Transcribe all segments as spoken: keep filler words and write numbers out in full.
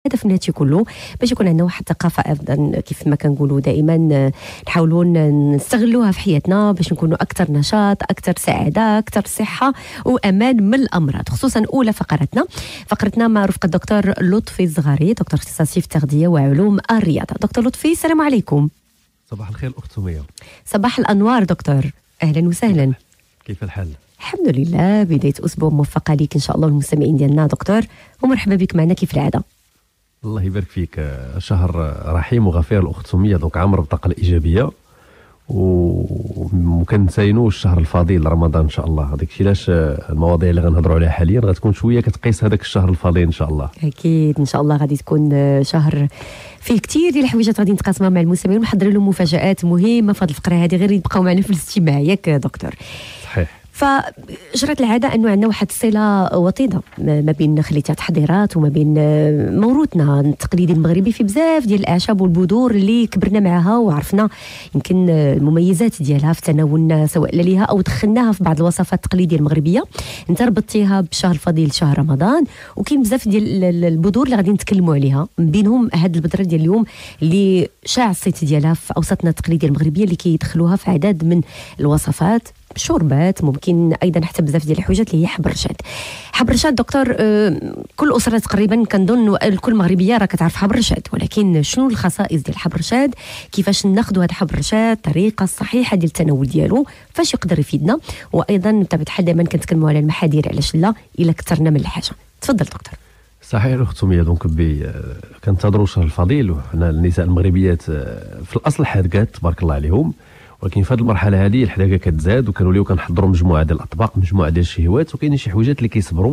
الهدف من هادشي كله باش يكون عندنا واحد الثقافه ايضا كيف ما كنقولوا دائما نحاولوا نستغلوها في حياتنا باش نكونوا اكثر نشاط، اكثر سعاده، اكثر صحه وامان من الامراض. خصوصا اولى فقرتنا فقرتنا مع رفقه الدكتور لطفي الزغاري، دكتور اختصاصي في التغذيه وعلوم الرياضه. دكتور لطفي السلام عليكم. صباح الخير اخت سميه. صباح الانوار دكتور، اهلا وسهلا. كيف الحال؟ الحمد لله، بدايه اسبوع موفقه ليك ان شاء الله والمستمعين ديالنا دكتور، ومرحبا بك معنا كيف العاده. الله يبارك فيك. شهر رحيم وغفير الاخت سميه، دونك عام البطاقه الايجابيه وكنتساينوا الشهر الفضيل رمضان ان شاء الله. هذاك الشيء علاش المواضيع اللي غنهضروا عليها حاليا غتكون شويه كتقيس هذاك الشهر الفضيل ان شاء الله. اكيد ان شاء الله غادي تكون شهر فيه كثير ديال الحوايجات غادي نتقاسمها مع المستمعين ونحضر لهم مفاجات مهمه في هذه الفقره هذه، غير يبقاو معنا في الاستماع ياك دكتور؟ صحيح. فجرت العاده انه عندنا واحد الصله وطيده ما بين خليتها تحضيرات وما بين موروثنا التقليدي المغربي في بزاف ديال الاعشاب والبذور اللي كبرنا معها وعرفنا يمكن المميزات ديالها في تناولنا سواء ليها او دخلناها في بعض الوصفات التقليديه المغربيه. انت ربطتيها بشهر الفضيل شهر رمضان، وكاين بزاف ديال البذور اللي غادي نتكلموا عليها، من بينهم هذه البذره ديال اليوم اللي شاع الصيت ديالها في اوساطنا التقليديه المغربيه اللي كيدخلوها في عدد من الوصفات، شوربات، ممكن ايضا حتى بزاف ديال الحاجات اللي هي حب الرشاد. حب الرشاد دكتور، كل اسره تقريبا كنظن الكل مغربيه راه كتعرف حب الرشاد، ولكن شنو الخصائص ديال حب الرشاد؟ كيفاش ناخذوا هذا حب الرشاد؟ الطريقه الصحيحه ديال التناول ديالو، فاش يقدر يفيدنا؟ وايضا بطبيعه الحال دائما كنتكلموا على المحاذير، علاش لا الا كثرنا من الحاجه. تفضل دكتور. صحيح الاخت سميه. دونك كنتظروا شهر الفضيل، وحنا النساء المغربيات في الاصل حادقات تبارك الله عليهم، ولكن في هذه المرحله هذه الحداقه كتزاد وكنوليو كنحضروا مجموعه ديال الاطباق، مجموعه ديال الشهوات، وكاينين شي حويجات اللي كيصبروا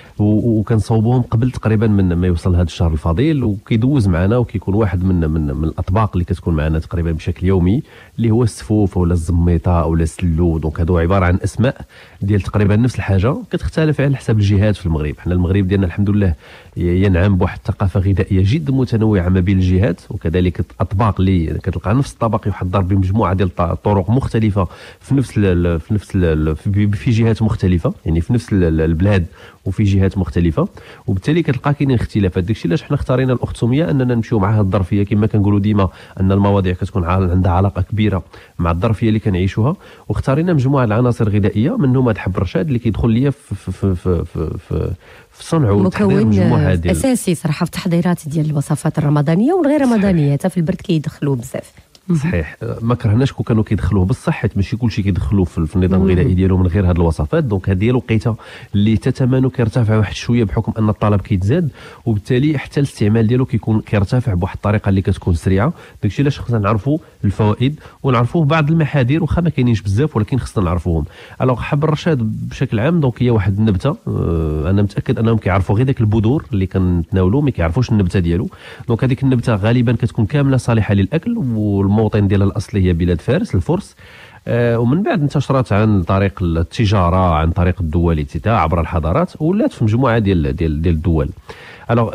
وكنصوبوهم قبل تقريبا من ما يوصل هذا الشهر الفضيل، وكيدوز معنا وكيكون واحد من من من الاطباق اللي كتكون معنا تقريبا بشكل يومي، اللي هو السفوف ولا الزميطه ولا السلو. دونك هادو عباره عن اسماء ديال تقريبا نفس الحاجه كتختلف على حسب الجهات في المغرب. حنا المغرب ديالنا الحمد لله ينعم بواحد الثقافه غذائيه جد متنوعه ما بين الجهات، وكذلك الاطباق اللي كتلقى نفس الطبق يحضر بمجموعه ديال الطرق مختلفه في نفس ال في نفس ال في جهات مختلفه، يعني في نفس البلاد وفي جهات مختلفه، وبالتالي كتلقى كاينين اختلافات. داكشي علاش حنا اختارينا الاخت سميه اننا نمشيو مع هذه الظرفيه، كما كنقولوا ديما ان المواضيع كتكون عندها علاقه كبيره مع الظرفيه اللي كنعيشوها، واختارينا مجموعه العناصر الغذائيه منهم هذا حب الرشاد اللي كيدخل ليا في في في في, في, في في صنع وتحضير مجموعه ديال اساسي صراحه في التحضيرات ديال الوصفات الرمضانيه والغير رمضانيه، حتى في البرد كيدخلوه بزاف. صحيح. ما كرهناش كون كانوا كيدخلوه بصح، حيت ماشي كلشي كيدخلوه في النظام الغذائي ديالو من غير هذه الوصفات. دونك هذه هي الوقيته اللي تتمانو كيرتفع واحد شويه بحكم ان الطلب كيتزاد، وبالتالي حتى الاستعمال ديالو كيكون كيرتفع بواحد الطريقه اللي كتكون سريعه. داكشي علاش خصنا نعرفوا الفوائد ونعرفوا بعض المحاذير، واخا ما كاينينش بزاف ولكن خصنا نعرفوهم. الوغ حب الرشاد بشكل عام دونك هي واحد النبته، أه انا متاكد انهم كيعرفوا غير داك البذور اللي كنتناولوا، ما كيعرفوش النبته ديالو. دونك هذيك النبته غالبا كتكون كامله صالحه للاكل، والموطن ديالها الاصلي هي بلاد فارس الفرس، آه ومن بعد انتشرت عن طريق التجاره، عن طريق الدول تاع عبر الحضارات، ولات في مجموعه ديال ديال ديال الدول. الوغ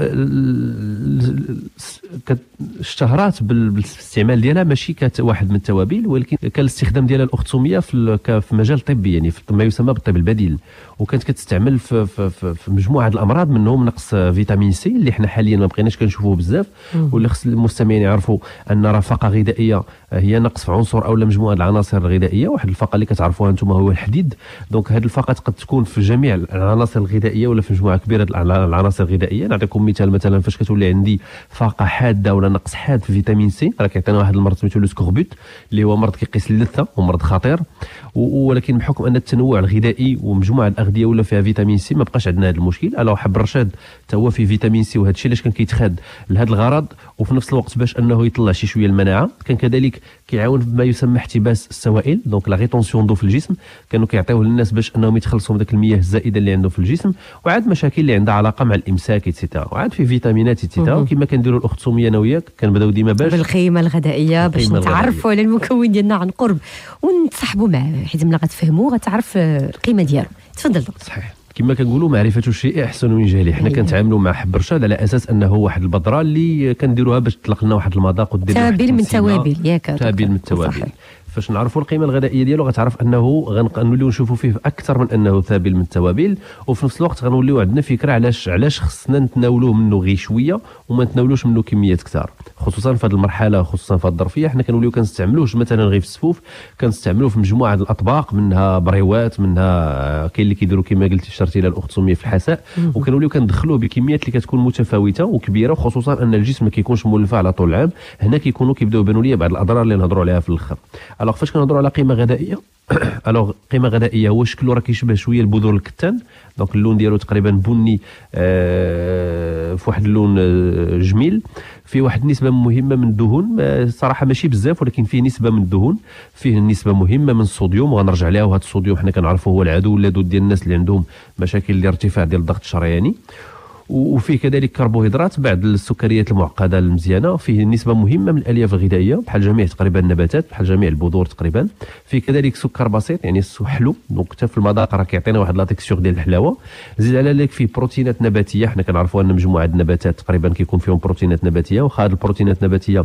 اشتهرات بالاستعمال ديالها ماشي كواحد من التوابل، ولكن كان الاستخدام ديالها الاخت سميه في في مجال طبي، يعني في ما يسمى بالطب البديل، وكانت كتستعمل في, في, في, في مجموعه الامراض منهم نقص فيتامين سي اللي حنا حاليا ما بقيناش كنشوفوه بزاف، واللي خص المستمعين يعرفوا ان رفقه غذائيه هي نقص في عنصر او مجموعه العناصر الغذائيه. واحد الفقه اللي كتعرفوها انتم هو الحديد. دونك هذه الفقه قد تكون في جميع العناصر الغذائيه ولا في مجموعه كبيره العناصر الغذائيه. نعطيكم مثال، مثلا فاش كتولي عندي فاقه حاده ولا نقص حاد في فيتامين سي، راه كيعطينا واحد المرض سميتو لو سكوربوت اللي هو مرض كيقيس اللثه ومرض خطير، ولكن بحكم ان التنوع الغذائي ومجموعه الاغذيه ولا فيها فيتامين سي ما بقاش عندنا هذا المشكل. الو حب الرشاد حتى هو فيه فيتامين سي، وهذا الشيء علاش كان كيتخاد لهذا الغرض، وفي نفس الوقت باش انه يطلع شي شويه المناعه. كان كذلك كيعاون بما يسمى احتباس السوائل، دونك لا ريتونسيون دو في الجسم، كانوا كيعطيوه للناس باش انهم يتخلصوا من داك المياه الزائده اللي عندهم في الجسم، وعاد مشاكل اللي عندها علاقه مع الامساك ايتترا، وعاد فيه فيتامينات ايتترا. كما كنديروا الاخت سميه انا وياك كنبداو ديما باش بالقيمه الغذائيه باش نتعرفوا على المكون ديالنا عن قرب ونتصاحبوا معاه، حيت ملي غتفهموا غتعرف القيمه ديالو. تفضل دكتور. صحيح. كما كنقولوا معرفه الشيء احسن من جهله. حنا كنتعاملوا مع حب الرشاد على اساس انه واحد البذره اللي كنديروها باش تطلق لنا واحد المذاق ودير توابل من توابل ياك توابل من التوابل. فاش نعرفوا القيمه الغذائيه ديالو غتعرف انه غنوليو نشوفوا فيه اكثر من انه ثابل من التوابل، وفي نفس الوقت غنوليو عندنا فكره علاش علاش خصنا نتناولوه منه غير شويه وما نتناولوش منه كميات كثار، خصوصا في هذه المرحله، خصوصا في هذه الظرفيه حنا كنوليو كنستعملوش مثلا غير في السفوف، كنستعملوه في مجموعه الاطباق، منها بريوات، منها كاين اللي كيديروا كما قلتي شرتي الاخت سميه في الحساء، وكنوليو كندخلوه بكميات اللي كتكون متفاوته وكبيره، وخصوصا ان الجسم ما كيكونش مولفه على طول العام. هنا كيكونوا كيبداو يبانوا لي بعض الاضرار اللي نهضروا عليها في الاخر. الوغ فاش كنهضروا على قيمه غذائيه، الوغ قيمه غذائيه هو شكله راه كيشبه شويه البذور الكتان، دونك اللون ديالو تقريبا بني آه في واحد اللون آه جميل، فيه واحد النسبه مهمه من الدهون، صراحه ماشي بزاف ولكن فيه نسبه من الدهون، فيه نسبه مهمه من الصوديوم، وغنرجع ليها. وهذا الصوديوم حنا كنعرفوا هو العدو اللدود ديال الناس اللي عندهم مشاكل ديال ارتفاع ديال الضغط الشرياني. وفيه كذلك كربوهيدرات بعد السكريات المعقده المزيانه، فيه نسبه مهمه من الالياف الغذائيه بحال جميع تقريبا النباتات، بحال جميع البذور تقريبا. فيه كذلك سكر بسيط يعني حلو، دونك حتى في المذاق راه كيعطينا واحد لا تيكستور ديال الحلاوه. زيد على ذلك فيه بروتينات نباتيه، حنا كنعرفوا ان مجموعه النباتات تقريبا كيكون فيهم بروتينات نباتيه، وخا هذه البروتينات النباتيه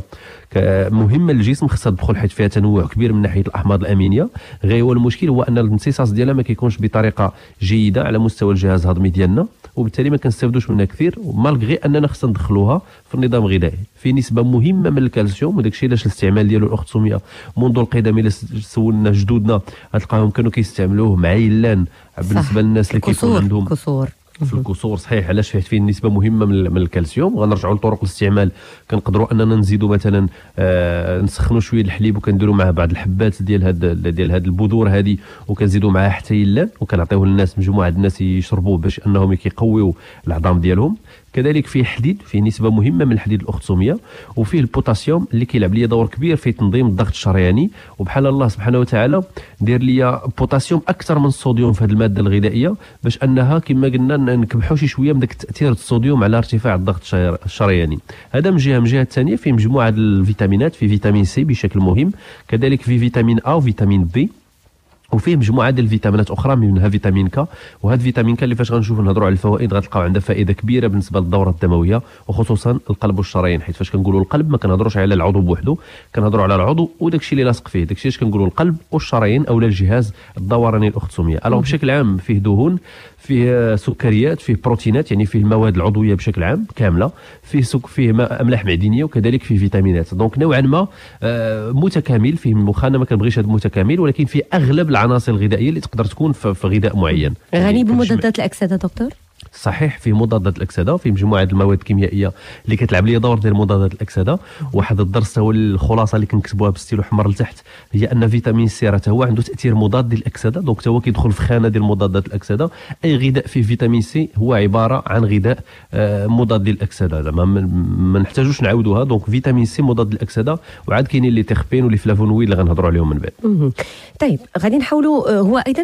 مهمه للجسم، خصها تدخل حيت فيها تنوع كبير من ناحيه الاحماض الامينيه. غير هو المشكل هو ان الامتصاص ديالها ما كيكونش بطريقه جيده على مستوى الجهاز الهضمي ديالنا، وبالتالي ما كنستافدوش منها كثير، مالغري اننا خصنا ندخلوها في النظام الغذائي. في نسبه مهمه من الكالسيوم، وداك الشيء علاش الاستعمال ديالو الاخت سميه منذ القدم الى سولنا جدودنا غتلقاهم كانوا كيستعملوه مع يلان بالنسبه للناس اللي كيكون عندهم كسور في الكسور. صحيح، علاش فيه فيه نسبه مهمه من, من الكالسيوم. غنرجعوا لطرق الاستعمال، كنقدروا اننا نزيدوا مثلا آه نسخنوا شويه الحليب وكنديروا معاه بعض الحبات ديال هاد ديال هاد البذور هذه، وكنزيدوا معاه حتى يلان، وكنعطيوه للناس مجموعه الناس يشربوه باش انهم كيقويوا العظام ديالهم. كذلك فيه حديد، فيه نسبه مهمه من الحديد الاخت سميه، وفيه البوتاسيوم اللي كيلعب لي دور كبير في تنظيم الضغط الشرياني. وبحال الله سبحانه وتعالى دير لي بوتاسيوم اكثر من الصوديوم في هذه الماده الغذائيه، باش انها كما قلنا نكبحوا شي شويه من داك تاثير الصوديوم على ارتفاع الضغط الشرياني. هذا من جهه. من جهه ثانيه فيه مجموعه الفيتامينات، في فيتامين سي بشكل مهم، كذلك في فيتامين ا وفيتامين بي، وفيه مجموعه ديال الفيتامينات اخرى منها فيتامين ك. وهذا فيتامين ك اللي فاش غنشوفوا نهضروا على الفوائد غتلقاو عندها فائده كبيره بالنسبه للدوره الدمويه، وخصوصا القلب والشرايين، حيت فاش كنقولوا القلب ما كنهضروش على العضو بوحده، كنهضروا على العضو وداك الشيء اللي لاصق فيه، داك الشيء اش كنقولوا القلب والشرايين اولا الجهاز الدوراني الاخت سميه. الوغ بشكل عام فيه دهون، فيه سكريات، فيه بروتينات يعني فيه المواد العضويه بشكل عام كامله، فيه سك فيه املاح معدنيه، وكذلك فيه فيتامينات. دونك نوعا ما آه متكامل، فيه واخا انا ما كنبغيش هذا متكامل، ولكن فيه اغلب العناصر الغذائيه اللي تقدر تكون في غذاء معين. غني بمضادات الاكسده دكتور؟ صحيح، في مضادات الاكسده، في مجموعه المواد الكيميائيه اللي كتلعب لي دور ديال مضادات الاكسده. واحد الدرس هو الخلاصه اللي كنكتبوها بالستيلو احمر لتحت، هي ان فيتامين سي راه هو عنده تاثير مضاد للاكسده، دونك هو كيدخل في خانه ديال مضادات الاكسده. اي غذاء فيه فيتامين سي هو عباره عن غذاء مضاد للاكسده، زعما ما نحتاجوش نعاودوها. دونك فيتامين سي مضاد للاكسده، وعاد كاينين لي تيربين ولي فلافونويد اللي غنهضروا عليهم من بعد. طيب غادي نحاولوا، هو ايضا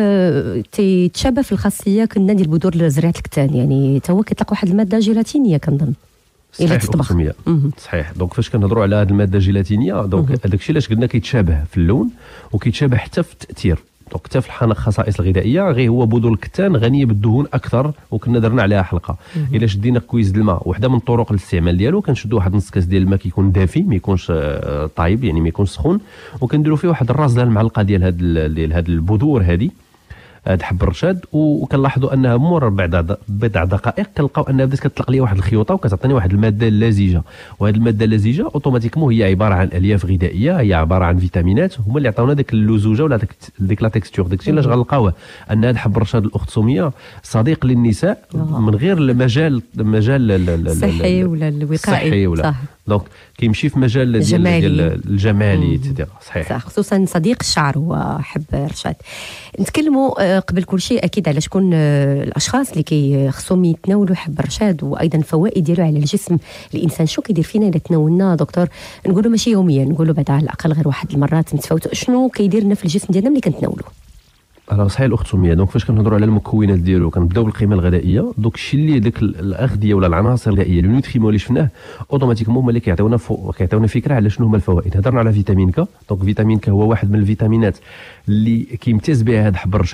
تيتشابه في الخاصيه كنا ديال البذور زريعه الكتان، يعني تا هو كيطلق واحد الماده جيلاتينيه كنظن الى تطبخ. صحيح. دونك فاش كنهضروا على هذه الماده الجيلاتينيه، دونك هذاك الشيء علاش قلنا كيتشابه في اللون وكيتشابه حتى في التاثير، دونك حتى في الخصائص الغذائيه. غير هو بذور الكتان غنيه بالدهون اكثر، وكنا درنا عليها حلقه. الا شدينا كويس ديال الماء، وحده من طرق الاستعمال ديالو كنشدوا واحد نص كاس ديال الماء كيكون دافي، ما يكونش طايب يعني ما يكونش سخون، وكنديروا فيه واحد الراس ديال المعلقه ديال هاد ديال هاد البذور هذه، هاد حب الرشاد، وكنلاحظوا انها مور بعد بضع دقائق كنلقاو انها بدات كتطلق لي واحد الخيوطه وكتعطيني واحد الماده اللزيجه. وهاد الماده اللزيجه اوتوماتيكمون هي عباره عن الياف غذائيه، هي عباره عن فيتامينات، هما اللي عطاونا داك اللزوجه ولا ديك ديك لا تيكستور. داك الشيء علاش غنلقاوه ان هاد حب الرشاد الاخت سميه صديق للنساء من غير المجال المجال الصحي ولا الوقائي، صح. دونك كيمشي في مجال ديال الجمالي تيدير. صحيح، صح، خصوصا صديق الشعر هو حب الرشاد. نتكلموا قبل كل شيء اكيد على شكون الاشخاص اللي كيخصهم يتناولوا حب الرشاد، وايضا الفوائد ديالو على الجسم الانسان. شو كيدير فينا الا تناولنا دكتور؟ نقولوا ماشي يوميا، نقولوا بعد على الاقل غير واحد المرات متفاوته، شنو كيدير لنا في الجسم ديالنا ملي كنتناولوا؟ راه صحيح الاخت سميه. دونك فاش كنهضروا على المكونات ديالو كنبداو بالقيمه الغذائيه. دوك الشيء اللي داك الاغذيه ولا العناصر الغذائيه لو نوتريمون اللي شفناه اوتوماتيكمون هما اللي كيعطيونا كيعطيونا فكره على شنو هما الفوائد. هضرنا على فيتامين ك. دونك فيتامين ك هو واحد من الفيتامينات اللي كيمتاز بها هذا حب الرشاد،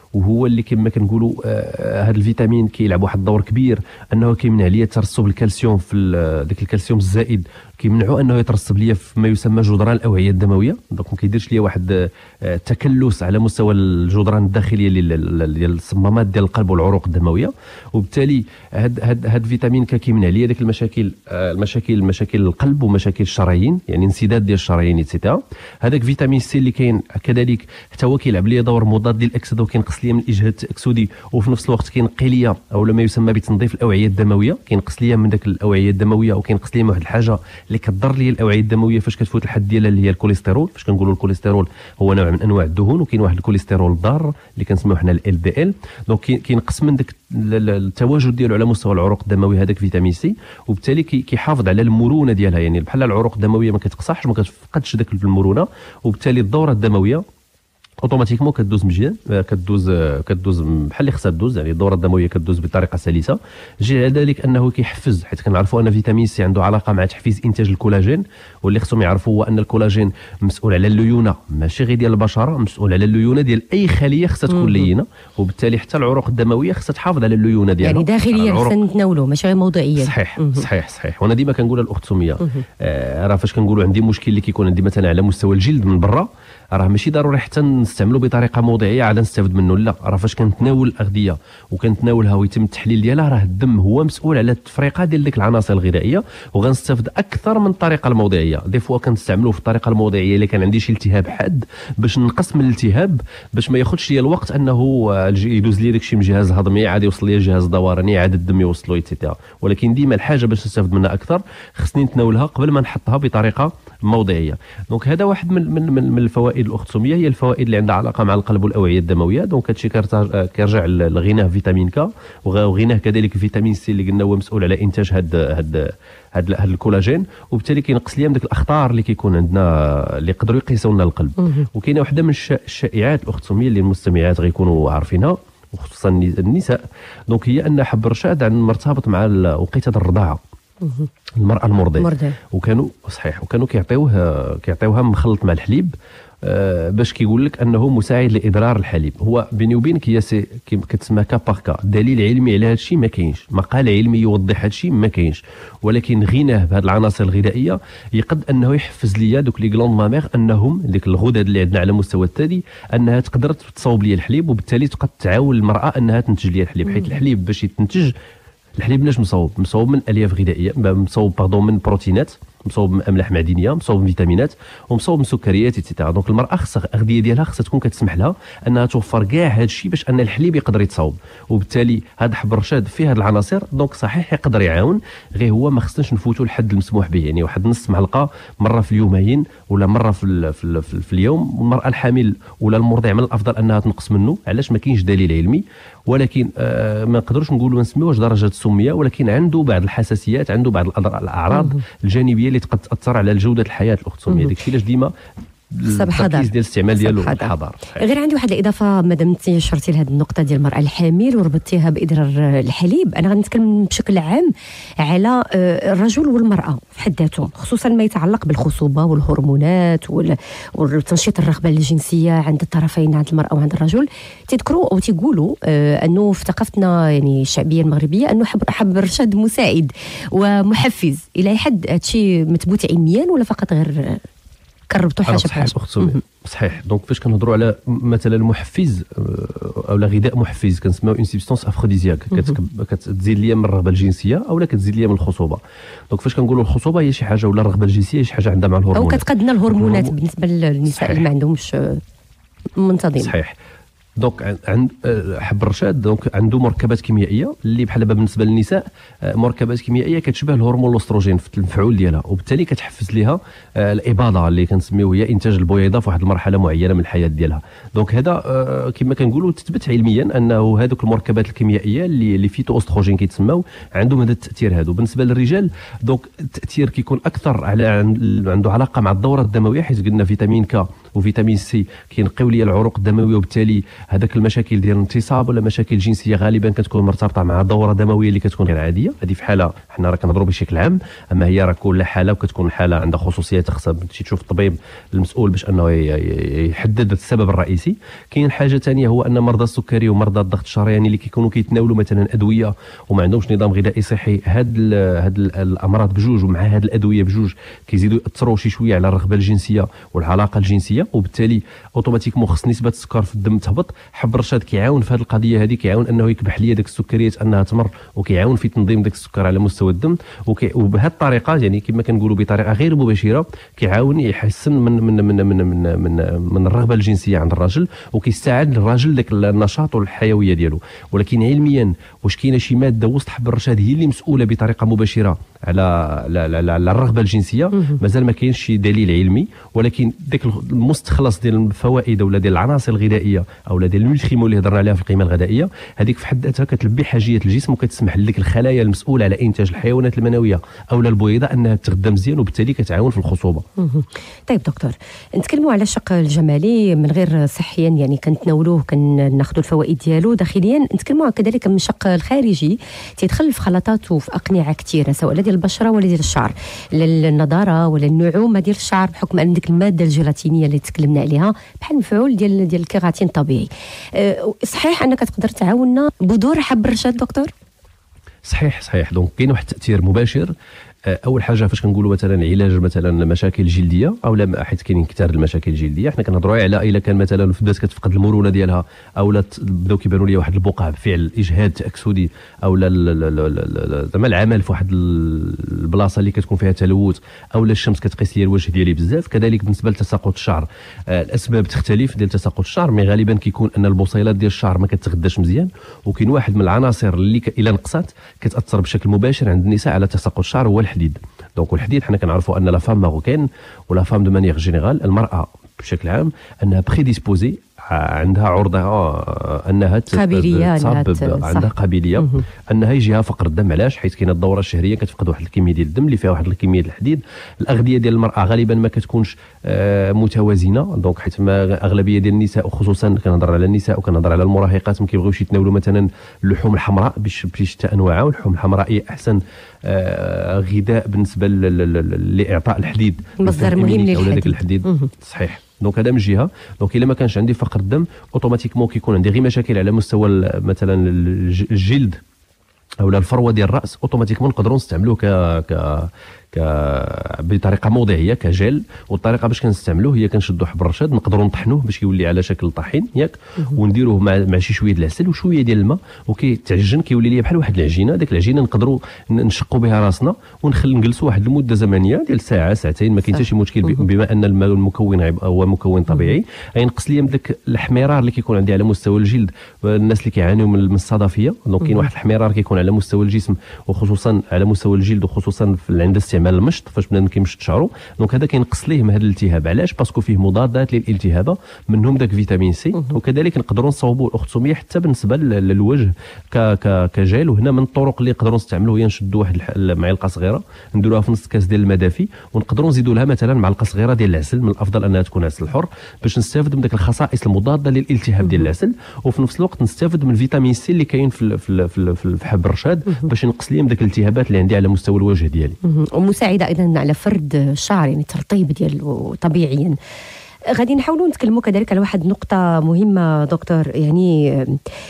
وهو اللي كما كنقولوا آه هذا الفيتامين كيلعب واحد الدور كبير انه كيمنع ليا ترسب الكالسيوم في ذاك الكالسيوم الزائد، كيمنعوا انه يترسب ليا في ما يسمى جدران الاوعيه الدمويه. دونك ما كيديرش ليا واحد آه تكلس على مستوى الجدران الداخليه ديال الصمامات ديال القلب والعروق الدمويه. وبالتالي هاد هاد هاد الفيتامين كيمنع ليا ديك المشاكل آه المشاكل مشاكل القلب ومشاكل الشرايين، يعني انسداد ديال الشرايين ايتترا. هذاك فيتامين سي اللي كاين كذلك حتى هو كيلعب ليا دور مضاد للاكسده وكينقص ليا من الاجهاد التاكسدي، وفي نفس الوقت كينقي ليا او ما يسمى بتنظيف الاوعيه الدمويه، كينقص ليا من داك الاوعيه الدمويه وكينقص ليا من واحد الحاجه اللي كتضر ليا الاوعيه الدمويه فاش كتفوت الحد ديالها اللي هي الكوليسترول. فاش كنقولوا الكوليسترول هو نوع من انواع الدهون، وكاين واحد الكوليسترول ضار اللي كنسميوه حنا ال دي ال. دونك كينقص من داك التواجد ديالو على مستوى العروق الدمويه هذاك فيتامين سي، وبالتالي كيحافظ على المرونه ديالها، يعني بحال العروق الدمويه ما كتقصحش ما كتفقدش داك المرونه، وبالتالي الدوره الدمويه اوتوماتيكمون كدوز مزيان، كدوز كدوز بحال اللي خصها دوز، يعني الدوره الدمويه كدوز بطريقه سلسه. جي على ذلك انه كيحفز، حيت كنعرفوا ان فيتامين سي عنده علاقه مع تحفيز انتاج الكولاجين، واللي خصهم يعرفوا هو ان الكولاجين مسؤول على الليونه ماشي غير ديال البشره، مسؤول على الليونه ديال اي خليه خصها تكون لينه، وبالتالي حتى العروق الدمويه خصها تحافظ على الليونه ديالها، يعني داخليا خصنا نتناولوا ماشي غير موضعيا. صحيح صحيح صحيح. وانا ديما كنقولها الاخت سميه، آه راه فاش كنقولوا عندي مشكل اللي كيكون عندي مثلا على مستوى الجلد من برا، راه ماشي ضروري حتى نستعملوا بطريقه موضعيه عاد نستافد منه، لا، راه فاش كنتناول الاغذيه وكنتناولها ويتم التحليل ديالها، راه الدم هو مسؤول على التفريقه ديال ديك العناصر الغذائيه، وغنستافد اكثر من الطريقه الموضعيه. دي فوا كنستعملوه في الطريقه الموضعيه الا كان عندي شي التهاب حاد باش نقص من الالتهاب، باش ما ياخذش ليا الوقت انه يدوز لي داكشي من الجهاز الهضمي عاد يوصل ليا الجهاز الدوراني عاد الدم يوصلو ايتترا. ولكن ديما الحاجه باش نستافد منها اكثر خصني نتناولها قبل ما نحطها بطريقه موضعيه. دونك هذا واحد من من من الفوائد الاخت سميه، هي الفوائد اللي عندها علاقه مع القلب والاوعيه الدمويه. دونك هادشي كيرجع لغناه فيتامين ك، وغناه كذلك فيتامين سي اللي قلنا هو مسؤول على انتاج هاد هاد هاد, هاد الكولاجين، وبالتالي كينقص ليا من داك الاخطار اللي كيكون عندنا اللي يقدروا يقيسوا لنا القلب. وكاينه وحده من الشائعات الاخت سميه اللي المستمعات غيكونوا عارفينها وخصوصا النساء، دونك هي ان حب الرشاد مرتبط مع وقيته الرضاعه المراه المرضعه، وكانوا صحيح وكانوا كيعطيوه كيعطيوها مخلط مع الحليب آه باش كيقول لك انه مساعد لادرار الحليب. هو بيني وبينك هي سي كتسمى كا باغ كا، دليل علمي على هذا الشيء ما كاينش، مقال علمي يوضح هذا الشيء ما كاينش، ولكن غناه بهذه العناصر الغذائيه يقد انه يحفز ليا دوك لي غلوند مامير انهم ديك الغدد اللي عندنا على مستوى الثدي انها تقدر تصاوب ليا الحليب، وبالتالي تقدر تعاون المراه انها تنتج ليا الحليب، حيت الحليب باش يتنتج الحليب مناش مصوب مصوب من الياف غذائيه، مصوب باردون من بروتينات، مصوب من املاح معدنيه، مصوب من فيتامينات، ومصوب من سكريات ايتترا. دونك المراه خصها الاغذيه ديالها خصها تكون كتسمح لها انها توفر كاع هذا الشيء باش ان الحليب يقدر يتصاوب، وبالتالي هذا حب الرشاد فيه هذه العناصر. دونك صحيح يقدر يعاون، غير هو ما خصناش نفوتوا الحد المسموح به، يعني واحد نص معلقه مره في اليومين ولا مره في ال في, ال في, ال في اليوم. والمراه الحامل ولا المرضع من الافضل انها تنقص منه، علاش؟ ما كاينش دليل علمي، ولكن آه ما نقدروش نقولوا نسميوه درجه السميه، ولكن عنده بعض الحساسيات، عنده بعض الاعراض الجانبيه اللي تقد تاثر على جوده الحياه الاخت سميه. داك الشيء علاش ديما التركيز ديال الاستعمال ديالو الحضار. غير عندي واحد الاضافه مادام انت اشرتي لهذه النقطه ديال المراه الحامل وربطتيها باضرار الحليب، انا غنتكلم بشكل عام على الرجل والمراه في حد ذاتهم، خصوصا ما يتعلق بالخصوبه والهرمونات وتنشيط الرغبه الجنسيه عند الطرفين، عند المراه وعند الرجل. تذكروا او تيقولوا انه في ثقافتنا يعني الشعبيه المغربيه انه حب حب الرشاد مساعد ومحفز، الى حد هادشي مثبوت علميا ولا فقط غير كربطوا حاجه بحاجه؟ صحيح صحيح. دونك فاش كنهضروا على مثلا محفز او لا غذاء محفز كنسميو اون سبستانس افروديزياك، كتزيد ليا من الرغبه الجنسيه اولا كتزيد ليا من الخصوبه. دونك فاش كنقولوا الخصوبه هي شي حاجه ولا الرغبه الجنسيه هي شي حاجه عندها مع الهرمونات، او كتقدنا الهرمونات بالنسبه للنساء اللي ما عندهمش منتظمين. صحيح. دونك عند حب الرشاد دونك عنده مركبات كيميائيه اللي بحال بالنسبه للنساء مركبات كيميائيه كتشبه الهرمون الاستروجين في المفعول ديالها، وبالتالي كتحفز ليها الاباضه اللي كنسميوه هي انتاج البويضه في واحد المرحله معينه من الحياه ديالها. دونك هذا كما كنقولوا تثبت علميا انه هذوك المركبات الكيميائيه اللي اللي فيتو استروجين كيتسموا عندهم هذا التاثير هذا. بالنسبه للرجال دونك التاثير كيكون اكثر على عنده علاقه مع الدوره الدمويه، حيت قلنا فيتامين ك وفيتامين سي كينقيو لي العروق الدمويه، وبالتالي هذاك المشاكل ديال الانتصاب ولا مشاكل جنسيه غالبا كتكون مرتبطه مع دوره دمويه اللي كتكون غير عاديه. هذه في حاله حنا راه كنهضروا بشكل عام، اما هي راه كل حاله وكتكون الحاله عندها خصوصيات خاصها تمشي تشوف الطبيب المسؤول باش انه يحدد السبب الرئيسي. كاين حاجه ثانيه هو ان مرضى السكري ومرضى الضغط الشرياني اللي كيكونوا كيتناولوا مثلا ادويه وما عندهمش نظام غذائي صحي، هاد هاد الامراض بجوج ومع هاد الادويه بجوج كيزيدوا ياثروا شي شويه على الرغبه الجنسيه والعلاقه الجنسيه، وبالتالي اوتوماتيكمون خص نسبه السكر في الدم تهبط. حب الرشاد كيعاون في هذه القضيه هذه، كيعاون انه يكبح لي داك السكريات انها تمر، وكيعاون في تنظيم داك السكر على مستوى الدم، وبهذه الطريقه يعني كما كنقولوا بطريقه غير مباشره كيعاون يحسن من من من من من من, من الرغبه الجنسيه عند الراجل، وكيستعد للراجل داك النشاط والحيويه ديالو. ولكن علميا واش كاينه شي ماده وسط حب الرشاد هي اللي مسؤوله بطريقه مباشره على على الرغبه الجنسيه؟ مازال ما كاينش شي دليل علمي، ولكن داك المستخلص ديال الفوائد ولا ديال العناصر الغذائيه او ديال الملتخيمو اللي هضرنا عليها في القيمه الغذائيه، هذيك في حد ذاتها كتلبي حاجيه الجسم وكتسمح لك الخلايا المسؤوله على انتاج الحيوانات المنويه او البويضه انها تغذى مزيان، وبالتالي كتعاون في الخصوبه. طيب دكتور، نتكلموا على الشق الجمالي من غير صحيا، يعني كنتناولوه كناخذوا الفوائد ديالو داخليا. نتكلموا كذلك من الشق الخارجي، تيدخل في خلطات وفي اقنعه كثيره سواء ديال البشره ولا ديال الشعر، للنضاره ولا النعومه ديال الشعر، بحكم ان ديك الماده الجيلاتينيه اللي تكلمنا عليها بحال المفعول ديال ديال الكيراتين الطبيعي. أه صحيح انك تقدر تعاوننا بذور حب الرشاد دكتور؟ صحيح صحيح. دونك كاين واحد التاثير مباشر. اول حاجه فاش كنقولوا مثلا علاج مثلا مشاكل جلديه او لا، حيت كاينين كثار المشاكل الجلديه، حنا كنهضروا على الا كان مثلا بدات كتفقد المرونه ديالها او لا بداو كيبانوا ليا واحد البقع بفعل اجهاد تاكسدي او لا زعما العمل في واحد البلاصه اللي كتكون فيها تلوث او لا الشمس كتقيس ليا الوجه ديالي بزاف. كذلك بالنسبه لتساقط الشعر، الاسباب تختلف ديال تساقط الشعر، مي غالبا كيكون ان البصيلات ديال الشعر ما كتغداش مزيان، وكاين واحد من العناصر اللي الا نقصات كتاثر بشكل مباشر عند النساء على تساقط الشعر، هو الحديد. دونك الحديد حنا كنعرفوا ان لا فام ماروكين ولا فام دو مانيير جينيرال، المراه بشكل عام انها بريديسبوزي، عندها عرضه انها قابليه تسبب، عندها قابليه انها يجيها فقر الدم. علاش؟ حيت كاينه الدوره الشهريه كتفقد واحد الكميه ديال الدم اللي فيها واحد الكميه ديال الحديد. الاغذيه ديال المراه غالبا ما كتكونش متوازنه، دونك حيت ما اغلبيه ديال النساء، وخصوصا كنهضر على النساء وكنهضر على المراهقات، ما كيبغيوش يتناولوا مثلا اللحوم الحمراء بشتى انواعها، واللحوم الحمراء هي احسن غذاء بالنسبه لاعطاء الحديد، مصدر مهم للحديد. الحديد صحيح. دونك هذا من جهه. دونك الا ما كانش عندي فقر الدم اوتوماتيكمون كيكون عندي غير مشاكل على مستوى مثلا الجلد او الفروه ديال الراس، اوتوماتيكمون نقدروا نستعملوه ك ك ك بطريقه موضعيه كجل. والطريقه باش كنستعملوه هي كنشدوا حب الرشاد نقدروا نطحنوه باش يولي على شكل طحين ياك، ونديروه مع مع شي شويه ديال العسل وشويه ديال الماء، وكيتعجن كيولي لي بحال واحد العجينه. ديك العجينه نقدروا نشقوا بها راسنا ونخل نجلسوا واحد المده زمنيه ديال ساعه ساعتين، ما كاين حتى شي مشكل بما ان الماء المكون هو مكون طبيعي. غينقص لي من داك الاحمرار اللي كيكون عندي على مستوى الجلد، الناس اللي كيعانيوا من الصدفيه. دونك كاين واحد الاحمرار كيكون على مستوى الجسم وخصوصا على مستوى الجلد، وخصوصا عند استعمال المشط فاش بنادم كيمشط شعرو. دونك هذا كينقص ليه من هذا الالتهاب. علاش؟ باسكو فيه مضادات للالتهاب، منهم داك فيتامين سي. وكذلك نقدروا نصوبوا الاخت سميه حتى بالنسبه للوجه ك ك كجيل. وهنا من الطرق اللي نقدروا نستعملوه هي نشدوا واحد المعلقه صغيره نديروها في نص كاس ديال الماء دافي، ونقدروا نزيدوا لها مثلا معلقه صغيره ديال العسل، من الافضل انها تكون عسل حر باش نستافد من داك الخصائص المضاده للالتهاب ديال العسل، وفي نفس الوقت نستافد من الفيتامين سي اللي كاين في في في, في حب الرشاد باش ينقص لي من داك الالتهابات اللي عندي على مستوى الوجه ديالي. ومساعده ايضا على فرد الشعر، يعني ترطيب ديالو طبيعيا. غادي نحاولوا نتكلموا كذلك على واحد النقطه مهمه دكتور، يعني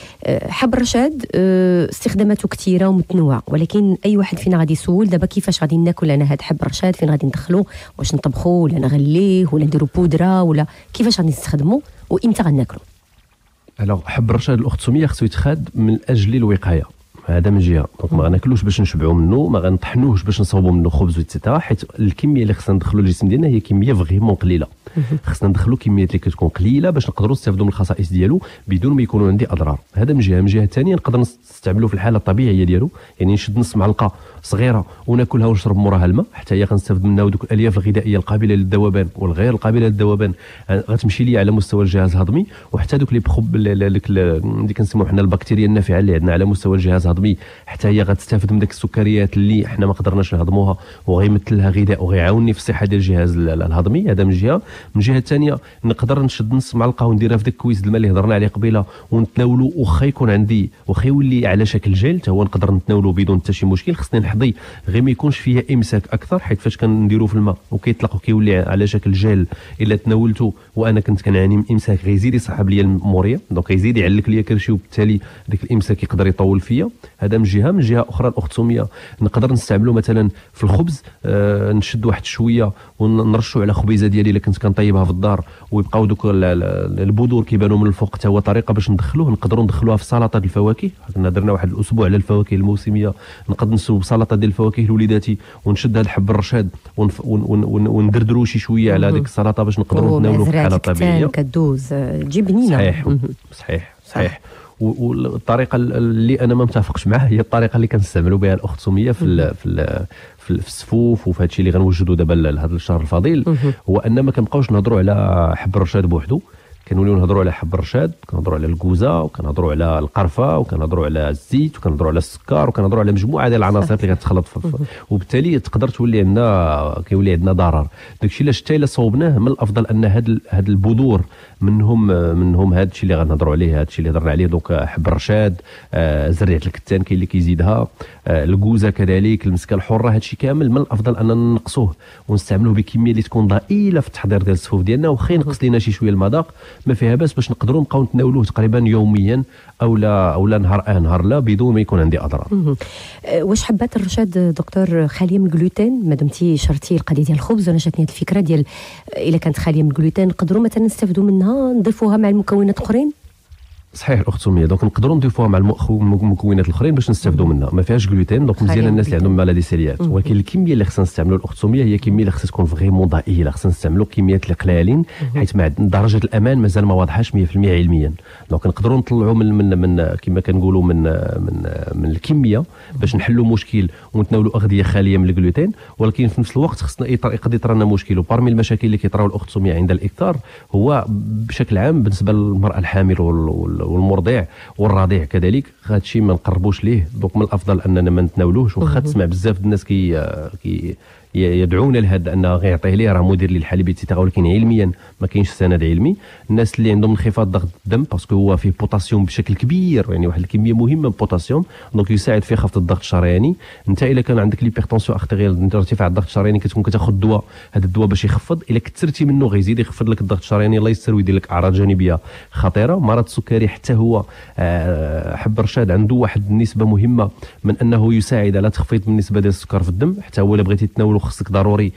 حب الرشاد استخداماته كثيره ومتنوعه، ولكن اي واحد فينا غادي يسول دابا كيفاش غادي ناكل انا هاد حب الرشاد، فين غادي ندخلو، واش نطبخو ولا نغليه ولا نديرو بودره، ولا كيفاش غادي نستخدمو وامتى غناكلو؟ الوغ حب الرشاد الاخت سميه خصو يتخاد من اجل الوقايه، هذا من جهه. دونك ما غناكلوش باش نشبعوا منه، ما غنطحنوش باش نصاوبوا منه خبز ويتسيتيرا، حيت الكميه اللي خصنا ندخلوا للجسم ديالنا هي كميه فريمون قليله. خصنا ندخلوا كميات اللي كتكون قليله باش نقدروا نستافدوا من الخصائص ديالو بدون ما يكونوا عندي اضرار. هذا من جهه. من جهه ثانيه نقدر نستعملوه في الحاله الطبيعيه ديالو، يعني نشد نص معلقه صغيره وناكلها ونشرب موراها الماء، حتى هي غنستافد منها ودوك الالياف الغذائيه القابله للذوبان والغير القابله للذوبان غتمشي لي على مستوى الجهاز الهضمي، وحتى دوك لي بخوب اللي كنسميو حنا البكتيريا النافعه اللي عندنا على مستوى الجهاز الهضمي الهضمي حتى هي غتستافد من ديك السكريات اللي حنا ما قدرناش نهضموها، وغيمثل لها غذاء وغيعاوني في الصحه ديال الجهاز الهضمي. هذا من جهه. من جهه ثانيه نقدر نشد نص معلقه ونديرها في داك كويس الماء اللي هضرنا عليه قبيله ونتناولوا، واخا يكون عندي واخا يولي على شكل جيل حتى هو نقدر نتناولوا بدون حتى شي مشكل. خصني نحظي غير ما يكونش فيها امساك اكثر، حيت فاش كنديروا في الماء وكيطلق وكيولي على شكل جيل الا تناولته وانا كنت كنعاني من امساك غيزيد يصعب لي الموريه، دونك يزيد يعلك لي كرشي وبالتالي ديك الامساك يقدر يطول فيا. هذا من جهه. من جهه اخرى الاخت سميه نقدر نستعملوا مثلا في الخبز، آه نشد واحد شويه ونرشوا على خبيزه ديالي الا كنت كنطيبها في الدار ويبقاو دوك البذور كيبانوا من الفوق، حتى هو طريقه باش ندخلوه. نقدروا ندخلوها في سلطه الفواكه، كنا درنا واحد الاسبوع على الفواكه الموسميه، نقدر نسوي سلطه ديال الفواكه لوليداتي ونشد هذا الحب الرشاد وندردروا شي شويه على هذيك السلطه باش نقدروا نتناولوا بحاله طبيعيه كدوز تجي بنينه. صحيح صحيح صحيح. والطريقه اللي انا ما متفقش معها هي الطريقه اللي كنستعملوا بها الاخت سميه في ال في ال في السفوف وفي هذا الشيء اللي غنوجدوا دابا لهذا الشهر الفضيل، هو ان ما كنبقاوش نهضروا على حب الرشاد بوحدو، كنوليو نهضروا على حب الرشاد، كنهضروا على الكوزه، وكنهضروا على القرفه، وكنهضروا على الزيت، وكنهضروا على السكر، وكنهضروا على مجموعه ديال العناصر اللي كتخلط، وبالتالي تقدر تولي عندنا كيولي عندنا ضرر. داكشي علاش حتى الا صوبناه من الافضل ان هاد هاد البذور منهم منهم هذا الشيء اللي غنهضروا عليه، هذا الشيء اللي هضرنا عليه دوك، حب الرشاد، آه زريعه الكتان كاين اللي كيزيدها، آه الكوزه كذلك، المسكه الحره، هذا الشيء كامل من الافضل اننا ننقصوه ونستعملوه بكميه اللي تكون ضئيله في التحضير ديال السفوف ديالنا، وخا ينقص لنا شي شويه المذاق ما فيها باس، باش نقدروا نبقاو نتناولوه تقريبا يوميا او لا او لا نهار اه نهار لا بدون ما يكون عندي اضرار. واش حبات الرشاد دكتور خاليه من الجلوتين؟ ما دمتي شرتي القضيه ديال الخبز، وانا جاتني هذه الفكره ديال الا كانت خاليه من الجلوتين نقدروا مثلا نستافدوا منها نضيفوها مع المكونات الاخرين. صحيح الاخت سميه، دونك نقدروا نضيفوها مع المكونات الاخرين باش نستافدوا منها، ما فيهاش جلوتين، دونك مزيان الناس اللي عندهم مالادي سيليات. ولكن الكميه اللي خصنا نستعملوا الاخت سميه هي كميه اللي خصها تكون فريمون ضئيله، خصنا نستعملوا كميات اللي قلالين، حيت مع درجه الامان مازال ما واضحاش مية بالمية علميا. دونك نقدروا نطلعوا من من من كما كنقولوا من من من الكميه باش نحلوا مشكل ونتناولوا اغذيه خاليه من الجلوتين، ولكن في نفس الوقت خصنا يقدر يطرى لنا مشكل. وبارمي المشاكل اللي كيطراو الاخت سميه عند الاكثار هو بشكل عام بالنسبه للمراه الحامل والمرضع والرضيع كذلك، هذا الشيء ما نقربوش ليه. دونك من الافضل اننا ما نتناولوش، واخا تسمع بزاف الناس كي كي يدعون لهذا انه غيعطيه ليه راه مدير للحليب يتيتاغ، ولكن علميا ما كاينش سند علمي. الناس اللي عندهم انخفاض ضغط الدم باسكو هو فيه بوتاسيوم بشكل كبير، يعني واحد الكميه مهمه من البوتاسيوم، دونك يساعد في خفض الضغط الشرياني. انت الا كان عندك ليبرتونسيون ارتيريال، ارتفاع الضغط الشرياني، كتكون كتاخذ دواء، هذا الدواء باش يخفض، الا كثرتي منه غيزيد يخفض لك الضغط الشرياني، الله يستر ويدير لك اعراض جانبيه خطيره. مرض السكري حتى هو حب الرشاد عنده واحد النسبه مهمه من انه يساعد على تخفيض من النسبه ديال السكر في الدم، حتى هو الا بغيتي تناولو خصك ضروري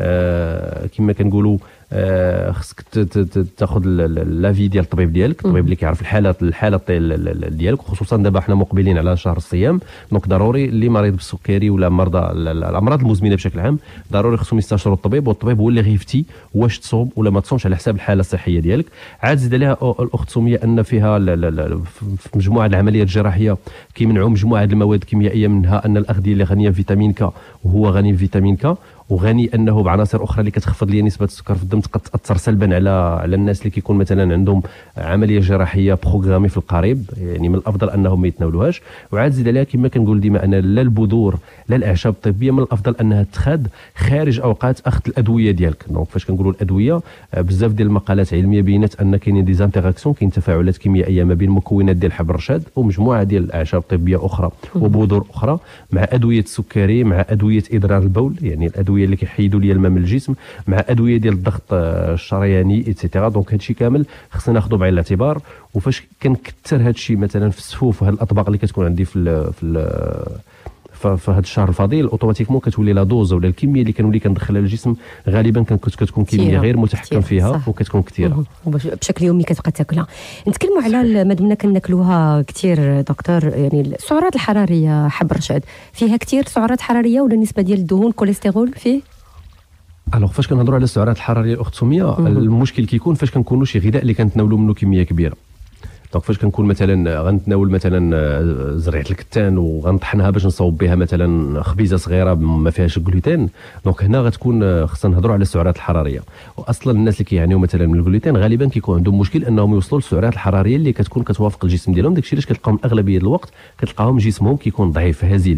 آه كما كنقولوا آه خصك تاخذ لافي ديال الطبيب ديالك، الطبيب اللي كيعرف الحاله الحاله ديالك، خصوصا دابا حنا مقبلين على شهر الصيام. دونك ضروري اللي مريض بالسكري ولا مرضى الامراض المزمنه بشكل عام ضروري خصهم يستشيروا الطبيب، والطبيب هو اللي غيفتي واش تصوم ولا ما تصومش على حساب الحاله الصحيه ديالك. عاد زيد عليها الاخت سميه ان فيها في مجموعه العمليات الجراحيه كيمنعوا مجموعه المواد الكيميائيه، منها ان الاغذيه اللي غنيه بفيتامين ك، وهو غني بفيتامين ك، وغني انه بعناصر اخرى اللي كتخفض لي نسبه السكر في الدم، تقد تاثر سلبا على على الناس اللي كيكون مثلا عندهم عمليه جراحيه بروغرامي في القريب، يعني من الافضل انهم ما يتناولوهاش. وعاد زيد عليها كما كنقول ديما ان لا البذور لا الاعشاب الطبيه من الافضل انها تخاد خارج اوقات اخذ الادويه ديالك. دونك فاش كنقولوا الادويه بزاف ديال المقالات علميه بينات ان كاينين دي زانتيراكسيون، كاين تفاعلات كيميائيه ما بين مكونات ديال حب الرشاد ومجموعه ديال الاعشاب الطبيه اخرى وبذور اخرى، مع ادويه السكري، مع ادويه ادرار البول، يعني الادويه اللي كيحيدوا لي الماء من الجسم، مع ادويه ديال الضغط الشرياني ايتترا. دونك هادشي كامل خصنا ناخذوا بعين الاعتبار. وفاش كنكثر هادشي مثلا في السفوف وهاد الاطباق اللي كتكون عندي في ال في ال في هذا الشهر الفضيل، اوتوماتيكمون كتولي لا دوز ولا الكميه اللي كنولي كندخلها للجسم غالبا كنت كتكون كميه غير متحكم فيها صح. وكتكون كثيره بشكل يومي كتبقى تاكلها. نتكلموا على ما دمنا كناكلوها كثير دكتور، يعني السعرات الحراريه حب الرشاد فيها كثير سعرات حراريه ولا النسبه ديال الدهون كوليسترول فيه؟ الوغ فاش كنهضروا على السعرات الحراريه الاخت سميه، المشكل كيكون فاش كنكونوا شي غذاء اللي كنتناولوا منه كميه كبيره. دونك فاش كنكون مثلا غنتناول مثلا زريعه الكتان وغنطحنها باش نصوب بها مثلا خبيزه صغيره ما فيهاش الجلوتين، دونك هنا غتكون خصنا نهضروا على السعرات الحراريه. واصلا الناس اللي كيعانيو مثلا من الجلوتين غالبا كيكون عندهم مشكل انهم يوصلوا للسعرات الحراريه اللي كتكون كتوافق الجسم ديالهم، داكشي علاش كتلقاهم اغلبيه الوقت كتلقاهم جسمهم كيكون ضعيف هزيل.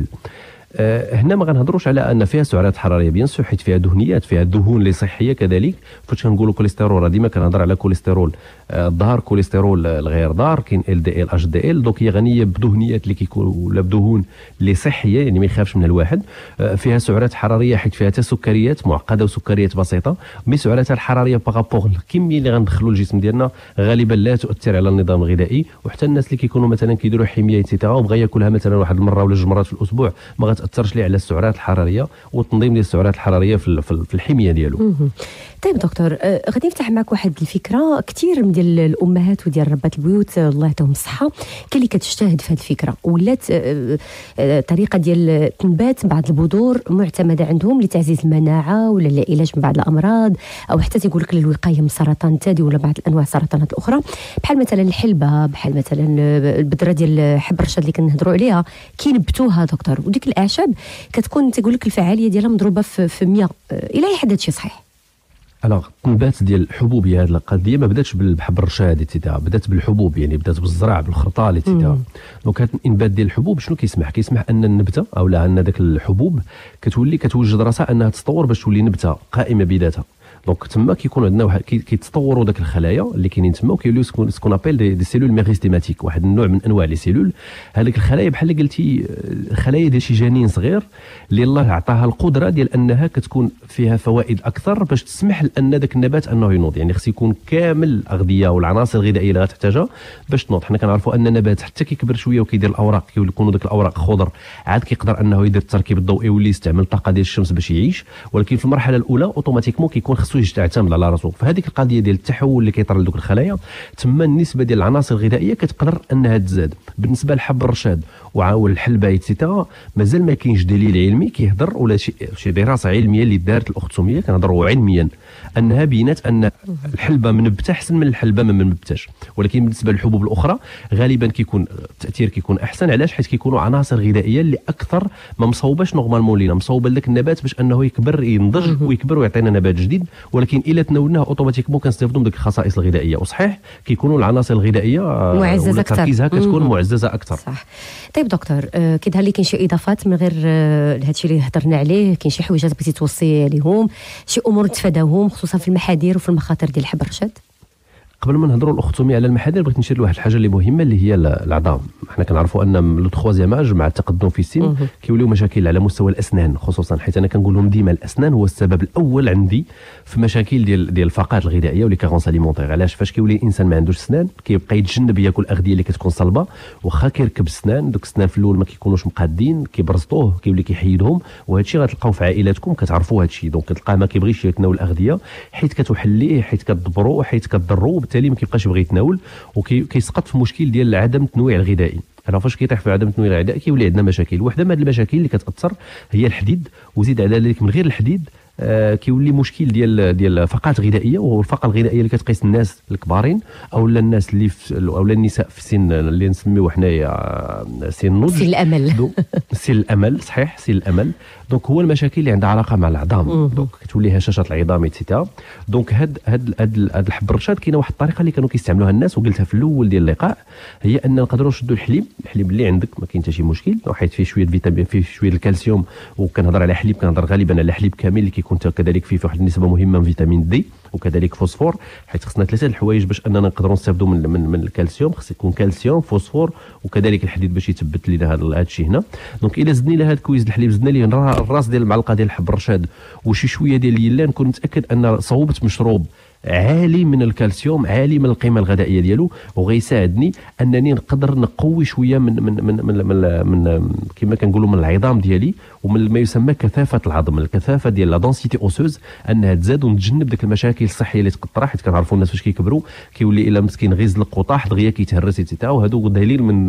أه هنا ما غنهضروش على ان فيها سعرات حراريه بيان سو، حيت فيها دهنيات، فيها دهون اللي صحيه كذلك. فاش كنقولوا كوليسترول راه ديما كنهضر على كوليسترول الظاهر، كوليسترول الغير ضار، كاين ال دي ال اش دي ال، دونك هي غنيه بدهنيات اللي كيكون ولا بدهون اللي صحيه يعني ما يخافش منها الواحد. أه فيها سعرات حراريه حيت فيها حتى سكريات معقده وسكريات بسيطه، مي سعراتها الحراريه باغابوغ الكميه اللي غندخلوا للجسم ديالنا غالبا لا تؤثر على النظام الغذائي. وحتى الناس اللي كيكونوا مثلا كيديروا حميه ايتترا وبغى ياكلها مثلا واحد المره ولا جوج مرات في الاسبوع ما غتاثرش ليه على السعرات الحراريه والتنظيم ديال السعرات الحراريه في في الحميه ديالو. طيب دكتور، آه غادي نفتح معك واحد الفكره. كثير من ديال الامهات وديال ربات البيوت الله يعطيهم الصحه كاين اللي كتجتهد في هذه الفكره، ولات آه آه طريقه ديال تنبات بعض البذور معتمده عندهم لتعزيز المناعه ولا للعلاج من بعض الامراض، او حتى تيقول لك للوقايه من سرطان الثدي ولا بعض انواع السرطانات الاخرى، بحال مثلا الحلبه، بحال مثلا البذره ديال حب الرشاد اللي كنهضروا عليها كينبتوها دكتور، وديك الاعشاب كتكون تيقول لك الفعاليه ديالها مضروبه في مية. الى اي حد هادشي صحيح؟ الوغ التنبات ديال الحبوب هي هذه القضيه ما بداتش بالحب الرشاد ايتترا، بدات بالحبوب، يعني بدات بالزرع بالخرطال ايتترا. دونك هذا الانبات ديال الحبوب شنو كيسمح؟ كيسمح ان النبته او لا ان داك الحبوب كتولي كتوجد راسها انها تتطور باش تولي نبته قائمه بذاتها. دونك تما كيكون عندنا واحد كيتطوروا داك الخلايا اللي كاينين تما وكيوليو سكون ابيل دي, دي سيلول ميريستيماتيك، واحد النوع من انواع لي سيلول. هذيك الخلايا بحال اللي قلتي خلايا ديال شي جنين صغير اللي الله عطاها القدره ديال انها كتكون فيها فوائد اكثر باش تسمح لان داك النبات انه ينوض. يعني خص يكون كامل الاغذيه والعناصر الغذائيه اللي غتحتاجها باش تنوض. حنا كنعرفوا ان النبات حتى كيكبر شويه وكيدير الاوراق كيكونوا داك الاوراق خضر عاد كيقدر انه يدير التركيب الضوئي واللي يستعمل الطاقه ديال الشمس باش يعيش، ولكن في المرحله الاولى اوتوماتيكمون كيكون خصو يعتمد على راسو. فهذيك القضيه ديال التحول اللي كيطرى لدوك الخلايا تما النسبه ديال العناصر الغذائيه كتقدر انها تزاد. بالنسبه لحب الرشاد والحلبه ايتترا مازال ما كاينش دليل علمي كيهضر ولا شي شي دراسه علميه اللي دارت الاخت سميه كنهضروا علميا انها بينات ان الحلبه منبته احسن من الحلبه ما منبتاش. ولكن بالنسبه للحبوب الاخرى غالبا كيكون التاثير كيكون احسن. علاش؟ حيت كيكونوا عناصر غذائيه اللي اكثر ما مصوباش نورمالمون لينا، مصوبه لذاك النبات باش انه يكبر ينضج ويكبر ويعطينا نبات جديد. ولكن الا تناولناه اوتوماتيكمون كنستافدوا من ديك الخصائص الغذائيه. وصحيح كيكونوا العناصر الغذائيه معززه اكثر، تركيزها كتكون معززه اكثر. صح. طيب دكتور، آه كيظهر لي كاين شي اضافات من غير آه هذا الشيء اللي هضرنا عليه، كاين شي حويجات بغيتي توصي عليهم، شي امور نتفاداوهم خصوصا في المحاذير وفي المخاطر ديال حب الرشاد؟ قبل ما نهضروا الاخت سميه على المحاذير بغيت نشير لواحد الحاجه اللي مهمه اللي هي العظام. حنا كنعرفوا ان لو تخوازيام اج مع التقدم في السن كيوليو مشاكل على مستوى الاسنان خصوصا، حيت انا كنقول لهم ديما الاسنان هو السبب الاول عندي في مشاكل ديال ديال الفقرات الغذائيه ولي كارونس اليمونتير. علاش؟ فاش كيولي الانسان ما عندوش اسنان كيبقى يتجنب ياكل اغذيه اللي كتكون صلبه، واخا كيركب السنان دوك السنان في الاول ما كيكونوش مقادين كيبرزطوه كيولي كيحيدهم. وهذا الشيء غتلقاو في عائلاتكم كتعرفوا هذا الشيء. دونك كتلقاه ما كيبغيش يتناول الاغذيه حيت كتحليه حيت كتضبرو حيت كتضرو، وبالتالي ما كيبقاش يبغي يتناول وكيسقط في مشكل ديال عدم التنويع الغذائي. انا فاش كيطيح في عدم التنويع الغذائي كيولي عندنا مشاكل. وحده من هذه المشاكل اللي كتاثر هي الحديد، وزيد على ذلك من غير الحديد آه كيولي مشكل ديال ديال فقرات غذائيه. وهو الفقره الغذائيه اللي كتقيس الناس الكبارين او الناس اللي او النساء في السن اللي نسميوه حنايا سن النضج، سن الامل. سن الامل صحيح، سن الامل. دونك هو المشاكل اللي عندها علاقه مع العظام، دونك كتولي هشاشه العظام ايتترا. دونك هاد هاد هاد, هاد الحب الرشاد كاينه واحد الطريقه اللي كانوا كيستعملوها الناس وقلتها في الاول ديال اللقاء، هي ان نقدروا نشدوا الحليب الحليب اللي عندك ما كاين حتى شي مشكل، حيت فيه شويه فيتامين فيه شويه الكالسيوم. وكنهضر على حليب كنهضر غالبا على حليب كامل اللي كيكون كذلك فيه واحد النسبه مهمه من فيتامين دي وكذلك فوسفور، حيت خصنا ثلاثه الحوايج باش اننا نقدروا نستافدوا من, من من الكالسيوم. خص يكون كالسيوم فوسفور وكذلك الحديد باش يثبت لنا هذا الشيء هنا. دونك الا زدنا لها هذا كويس الحليب زدنا ليه الراس ديال المعلقه ديال حب الرشاد وشي شويه ديال اليلا، نكون متاكد ان صوبه مشروب عالي من الكالسيوم عالي من القيمه الغذائيه ديالو، وغيساعدني انني نقدر نقوي شويه من من من من, من, من كما كنقولوا من العظام ديالي ومن ما يسمى كثافه العظم، الكثافه ديال لا دونسيتي اوسوز انها تزاد ونتجنب ديك المشاكل الصحيه اللي تقطرح. حيت كنعرفوا الناس فاش كيكبروا كيولي الا مسكين غيزلق وطاح دغيا كيتهرس ايتترا، وهذا دليل من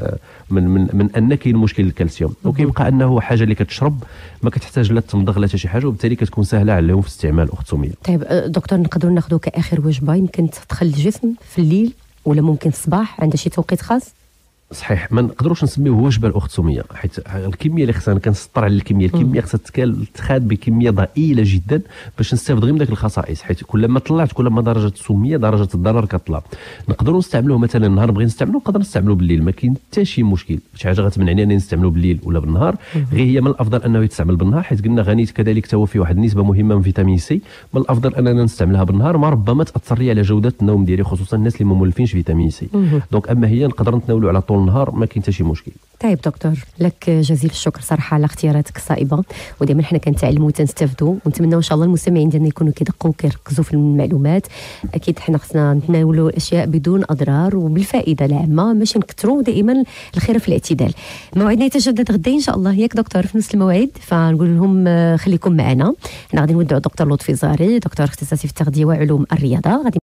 من من, من ان كاين مشكل الكالسيوم. وكيبقى انه حاجه اللي كتشرب ما كتحتاج لا تمضغ لا حتى شي حاجه، وبالتالي كتكون سهله عليهم في الاستعمال. اخت سميه، طيب دكتور نقدروا ناخذوا كاخر وجبه يمكن تدخل الجسم في الليل ولا ممكن في الصباح عندها شي توقيت خاص؟ صحيح، ما نقدروش نسميوه وجبه الاخت سميه، حيت الكميه اللي خصنا كنسطر على الكميه الكميه خصها تتخاد بكميه ضئيله جدا باش نستافد غير من داك الخصائص، حيت كلما طلعت كلما درجه السميه درجه الضرر كطلع. نقدروا نستعملوه مثلا النهار بغينا نستعملوه نقدر نستعملوه بالليل، ما كاين حتى شي مشكل، شي حاجه غتمنعني انني نستعملوه بالليل ولا بالنهار. غير هي من الافضل انه يتستعمل بالنهار، حيت قلنا غني كذلك تو فيه واحد النسبه مهمه من فيتامين سي، من الافضل اننا نستعملها بالنهار، ما ربما تاثر لي على جوده النوم ديالي، خصوصا الناس اللي ما مولفينش فيتامين سي. دونك اما هي نقدر نتناولوا على طول النهار، ما كاين حتى شي مشكل. طيب دكتور، لك جزيل الشكر صراحه على اختياراتك الصائبه، ودائما حنا كنتعلموا وتنستافدوا، ونتمنوا ان شاء الله المستمعين ديالنا يكونوا كيدقوا وكيركزوا في المعلومات. اكيد حنا خصنا نتناولوا الاشياء بدون اضرار وبالفائده العامه، ماشي نكثروا، دائما الخير في الاعتدال. موعدنا يتجدد غدا ان شاء الله ياك دكتور في نفس الموعد، فنقول لهم خليكم معنا. حنا غادي نودعوا الدكتور لطفي زاري، دكتور اختصاصي في التغذيه وعلوم الرياضه. غادي